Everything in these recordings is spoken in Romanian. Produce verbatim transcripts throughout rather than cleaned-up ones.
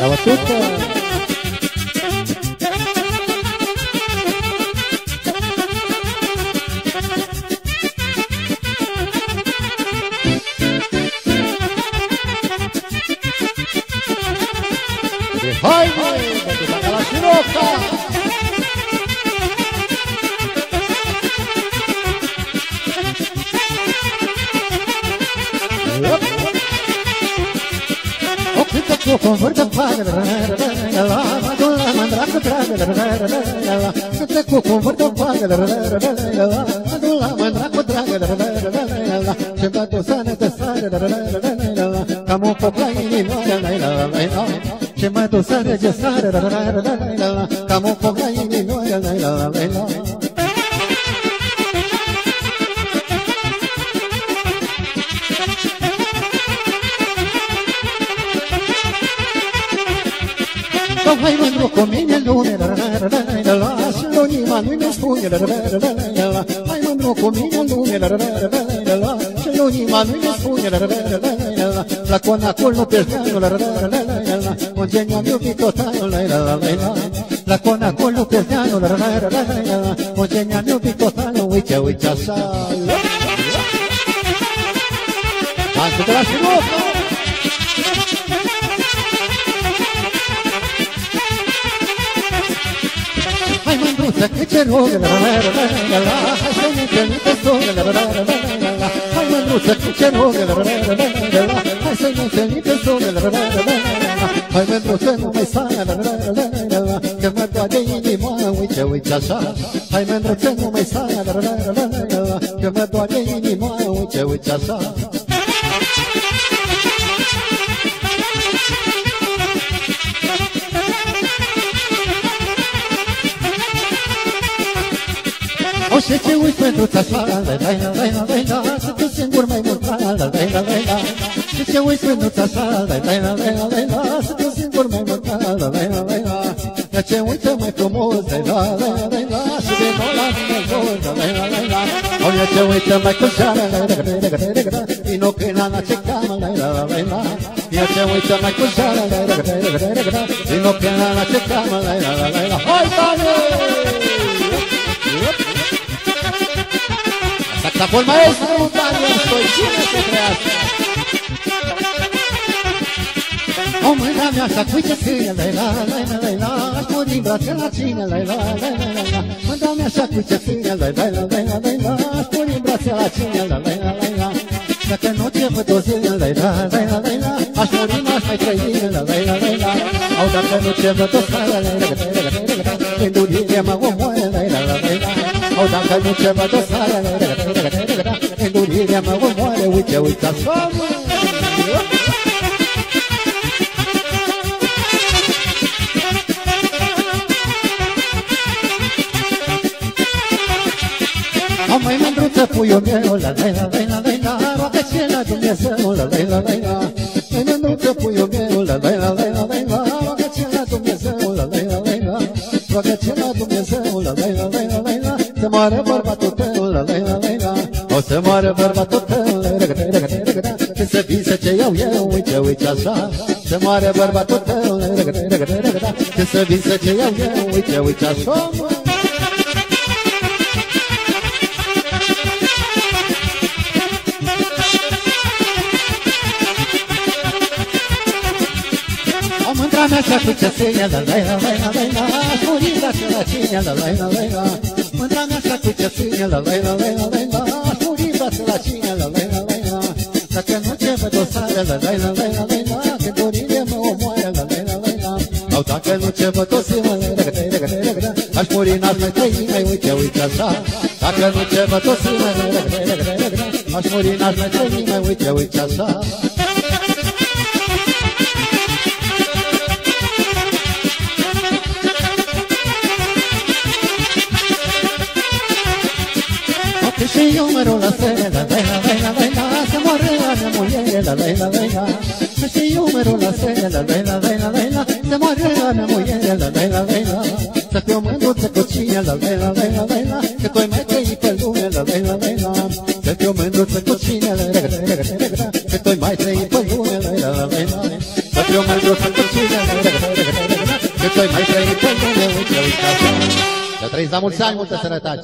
La bătută. Hai, măi, bătuta ca la șiroca! O cântă cu convârtă pagă, mă duc la mândracă dragă, cântă cu convârtă pagă, mă duc la mândracă dragă, ce-mi dă tu sane de sare, cam un foc la inimă, ce mă duc sare de sare, cam un foc la inimă, hai mândru cu mine în lume, și lunima nu-i ne spune, hai mândru cu mine în lume, și lunima nu-i ne spune, la conacul nu pierzi neanul, un genial iubit totalul, la conacul nu pierzi neanul, un genial iubit totalul, uite, uite așa. Dansul de la șirocă! Hai mândruță că ce rog, hai să ne întâlnim pe sol, hai mândruță că ce rog, hai să ne întâlnim pe sol, hai mândruță nu mai sară, că mă doare inima, uite, uite așa, hai mândruță nu mai sară, că mă doare inima, uite, uite așa. O să te uiți pentru țașa, să tu singur mai mult, să te uiți pentru țașa, să tu singur mai mult, că ce uită mai frumos, și de nou la Dumnezeu, o ce uită mai cu șară, vino câna la ce camă, ia ce uită mai cu șară, vino câna la ce camă, hai tare! Saxafon maestro, Daniel Stoicine se creează. O mâna mea și-a cuită câine, la la la la la, aș muri în brațe la cine, la la la la la. Mâna mea și-a cuită câine, la la la la la la, aș muri în brațe la cine, la la la la la. Dacă nu te văd o zi, la la la la la la, aș muri, n-aș mai trăi, la la la la la. Au dacă nu te văd o seară, la la la la la, când durile mă omoară, la la la la la. Au dacă nu te văd o seară, la la la la la, când durile mă omoară, uite, uite așa, mă. O mai mândruță puiul meu, la la la la la la, roagă-ți la Dumnezeu, la la la la la. Mai mândruță puiul meu, la la la la la la, roagă-ți la Dumnezeu, la la la la la. Roagă-ți la Dumnezeu, la la la la la la, să moară bărbatul tău, la la la la la. O să moară bărbatul tău, la la la la la, când să visă ce iau eu, uite, uite așa. Să moară bărbatul tău, la la la la la, când să visă ce iau eu, uite, uite așa, mă. Mândra mea și-a cu căsânia, la la la la la la, aș muri în brațe la cine, la la la la la. Mândra mea și-a cu căsânia, la la la la la la, aș muri în brațe la cine, la la la la la. Dacă nu te văd o seară, la la la la la la, când dorile mă omoară, la la la la la. Sau dacă nu te văd o zi, mă, aș muri, n-aș mai trăi, mai uite, uite așa. Dacă nu te văd o zi, mă, aș muri, n-aș mai trăi, mai uite, uite așa. Și eu mă rog la sere, la la la la la la, să moară la mea muiere, la la la la la. Și eu mă rog la sere, la la la la la la, să moară la mea muiere, la la la la la. Să fiu mândruță cu cine, la la la la la la, că tu-i mai trăi pe lume, la la la la la. Să fiu mândruță cu cine, la la la la la, că tu-i mai trăi pe lume, la la la la la. Să eu mai vreau să cu cine, că tu-ai mai trăit pe lume, uite, uite așa. Să trăiți la mulți ani, multă sănătate.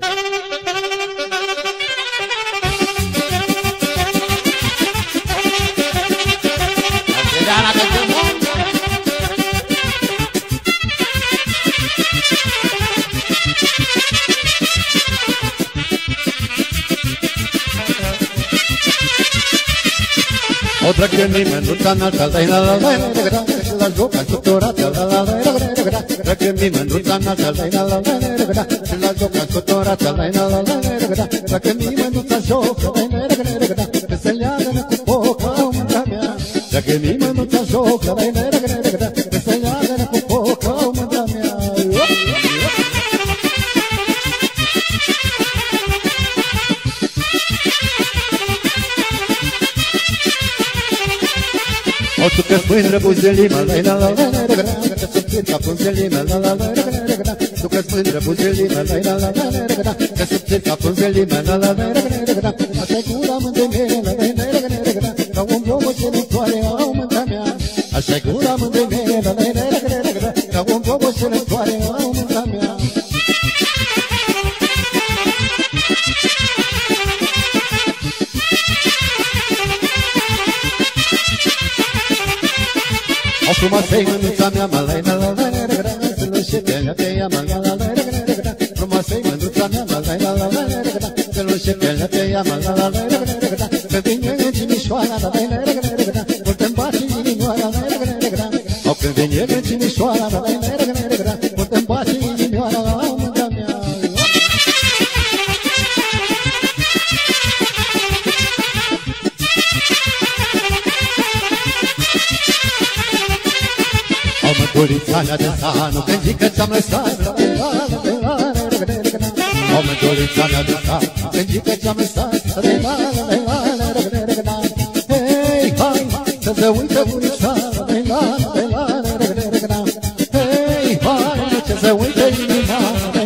Angeliana, că te mult! O treacă nimeni, nu-ți înaltă, la la la la și la joc, ascultorată, la la la la treacă nimeni, nu-ți înaltă, la la la și la joc, ascultorată, la la la treacă nimeni, nu-ți joc, că se leagă cu focă, mânca mea. Treacă nimeni, nu-ți joc, că se leagă cu focă, mânca mea. O tu că spândră buzelima, la la la la la că subțiri ca punzelima, la la la la tu că spândră buzelima, la la la la că subțiri ca punzelima, la la la la așa-i gura mândemere, la la la ca un bloc ce nu toare, au mânca mea. Așa-i gura mândemere, la la la ca un bloc ce nu toare, au mânca mea. O frumoasă-i mândruța mea, mă lai la la la la la să nu și pe ea pe ea, mă la la la la la frumoasă-i mândruța mea, mă lai la la la la la să nu și pe ea pe ea, mă la la la la la că vine în Cimișoara, la la la la la mult-mi bate inimioara, la la la la la când vine în Cimișoara, la la la la la mult-mi bate inimioara, la mânca mea. O mădulița mea de sanul, când zic că ți-am lăsat, o mădulița mea de sanul, când zic că ți-am lăsat, hei, hai, să se uită bunița, hei, hai, să se uită inima,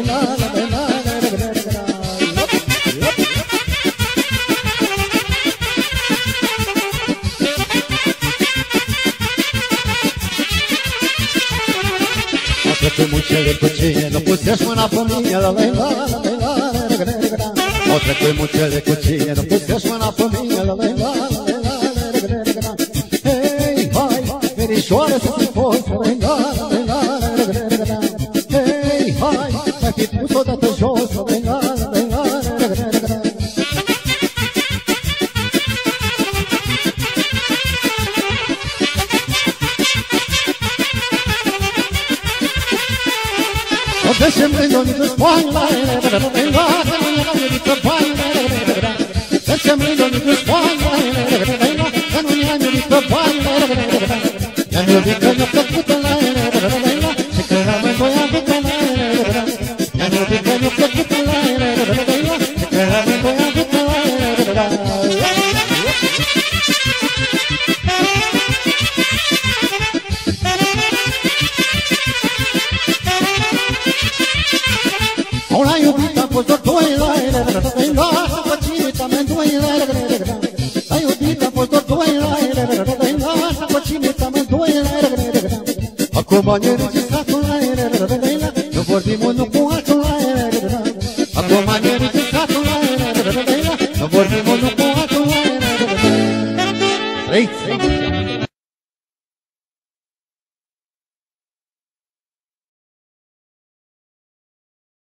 treacă mucele cu cine, nu pusești mâna pe mine, la la la la la. O treacă mucele cu cine, nu pusești mâna pe mine, la la la la. Hei, hai, verișoară să fi fost, la la la la. Hei, hai, mai fi pus odată jos, la la la la. Deixa-me lindonho dos pães, deixa-me lindonho dos pães, eu não me amo de trabalho, eu não vi que eu não tô puta, se quer a mãe foi a puta, eu não vi que eu não tô puta, se quer a mãe foi a puta. Ora iubita, fost doar doi, îi lasă pe cine t-amândoi, ai iubita, fost doar doi, îi lasă pe cine t-amândoi. Acum ne registrat, nu vorbim unul cu